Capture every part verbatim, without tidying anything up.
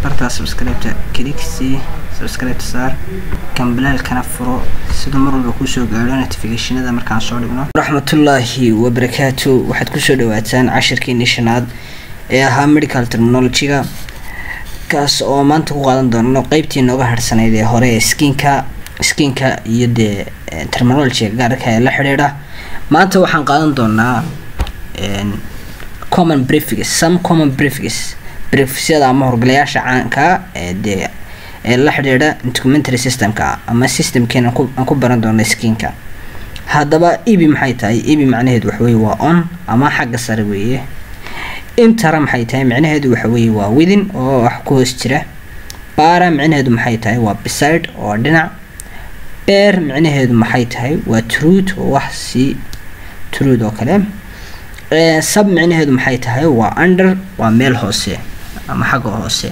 barta subscribe click si subscribe sar kambalal kana furo sidoo mar walba ku soo gaaro notificationada markaan soo dhigno rahmatullahi wa barakatuh waxaad ku soo dhawaataan cashirkii shanaad ee ahaa medical terminology-ga kaas oo maanta ku qaadan doono qaybtii nooga harsanayd ee hore skinka skinka iyo de terminology gaarka ee la xiriira maanta waxaan qaadan doonaa een common prefix some common prefix prefixyada ama horgalayaasha caanka ee de ee la xiriira documentary systemka ama systemkeena aan ku baran doono skinka hadaba ibi maxay tahay ibi macnaheedu waxa weey waa on ama xagga sare weeye intara maxay tahay macnaheedu waxa weey waa within oo wax ku hoos jira para macnaheedu maxay tahay waa beside oo dhinac bear macnaheedu maxay tahay waa truth oo wax si truth oo kale ee sub macnaheedu maxay tahay waa under waa meel hoose ama xagga hoose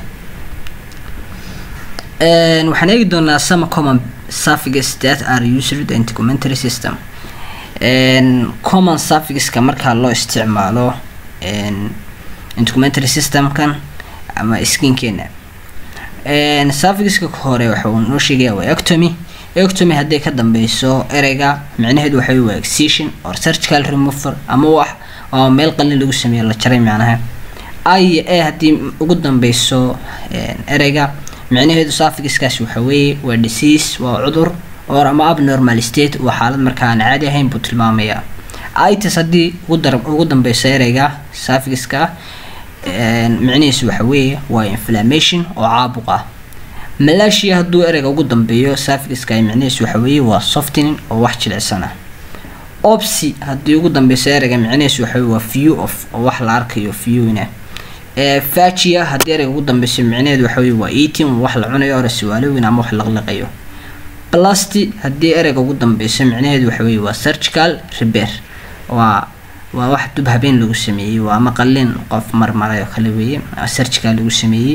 een waxaan eegi doonaa some common suffixes that are used in documentary system een common suffixes-ka marka loo isticmaalo een documentary system kan ama skinkeena een suffix-ka hore waxa uu noo sheegayaa waa ectomy ectomy hadii ka dambayso ereyga macnaheedu waxa uu excision or surgical removal ama wax oo meel qalin lagu sameeyo la jaray macnaha ay ee hadii ugu dambayso een ereyga macnaheedu suffix-kaas waxa weey waa disease waa cudur oo ama abnormal state waa xaalad marka aan caadi ahayn buu tilmaamaya ay tasadii ugu darab ugu dambayso ereyga suffix-ka een macnaheedu waxa weey waa inflammation oo caabuq ah malaashia haduu ereyga ugu dambeeyo suffix-ka macnaheedu waxa weey waa softening oo wax jilicsan opsi hadii ugu dambayso ereyga macnaheedu waxa weey waa view of oo wax la arkayo viewina ee facia hadii ereyga ugu dambayso macnaheedu waxa weey waa eating wax la cunayo oo rasuwaalowina ama wax la qlaqayo plastic hadii ereyga ugu dambayso macnaheedu waxa weey waa surgical repair waa waa wax dub habeen lagu sameeyay waa ama qalin qof marmarayo kale weeye surgical lagu sameeyay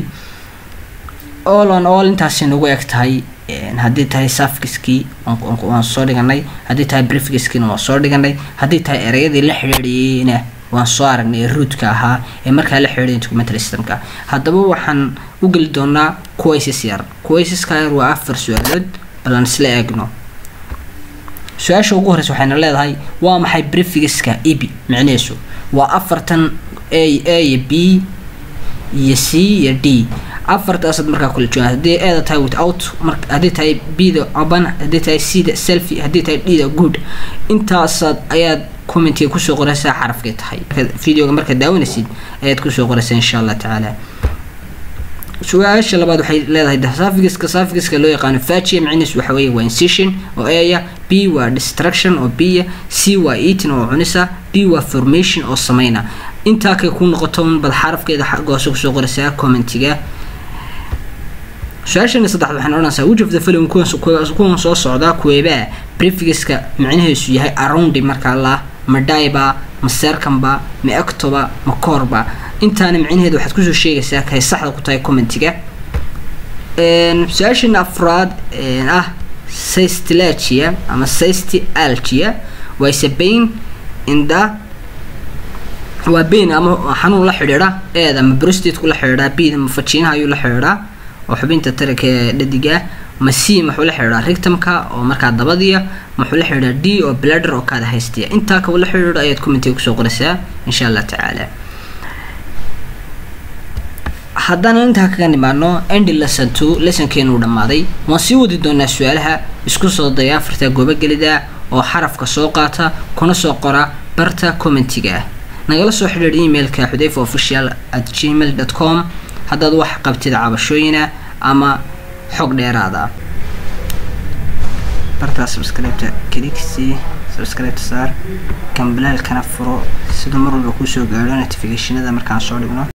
all on all intaas inagu eg tahay hadii tahay suffix-kii waan soo dhiganay hadii tahay prefix-kii waan soo dhiganay hadii tahay ereyadii la xiriiriyayna waan soo aragnay root-ka ahaa ee marka la xiriiriyay documentary system-ka hadaba waxaan u gali doonaa quizzes yar quizzes-ka waa afar su'aalood balan isla eegno su'aasha ugu horeysa waxayna leedahay waa maxay prefix-ka ibi macnaheedu waa afartan a a b iyo c iyo d afartaas marka kula jooga hadii eeda tahay without marka hadii tahay b da open hadii tahay c da selfie hadii tahay d da good intaas ayaad comment ku soo qoraysaa xarafkay tahay video-ga marka daawanaysid ayaad ku soo qoraysaa insha Allah taala su'aasha labaad waxay leedahay suffix-ka suffix-ka loo yaqaan facia macnihiisu waxa weey waa incision oo aya b waa destruction oo b c waa eating oo cunisa d waa formation oo sameeyna inta ka ku noqoto bad xarafkeeda xaqoosa ku soo qoraysaa comment-iga su'aashana saddexaad waxaan oranaysaa which of the following kuwan soo socda kuweeba prefix-ka macnaheedu yahay around marka la madaiba ma circumba ma october ma corba intaana macnaheedu waxaad ku soo sheegaysaa kay saxda ku tahay comment-iga een su'aashana afraad ee ah cystialgia ama cystialgia waa is a pain in the waa pain ama xanuun la xiriira eeda ma prostate ku la xiriira biida ma fajiinaha ayuu la xiriira oo xubinta taranka dhadiga ma c ma xul xiriira rectumka oo marka dabadiya ma xul xiriira d oo bladder oo kaada haystiya inta ka wala xiriira ayaad comment-iga ku soo qoraysaa insha Allah taala haddana inta kaga nimaano end lesson two lesson-keenu dhamaaday waan sii wadi doonaa su'aalaha isku soo daya afarta goobo gelida oo xarafka soo qaata kuna soo qora barta comment-iga nagala soo xiriir email-ka xudayfa official at gmail dot com haddaad wax qabtid cabashooyina ama xog dheeraada barta subscribe click si subscribe sar kambalal kana furo sidoo mar walba ku soo gaaro notificationada markaan soo dhigno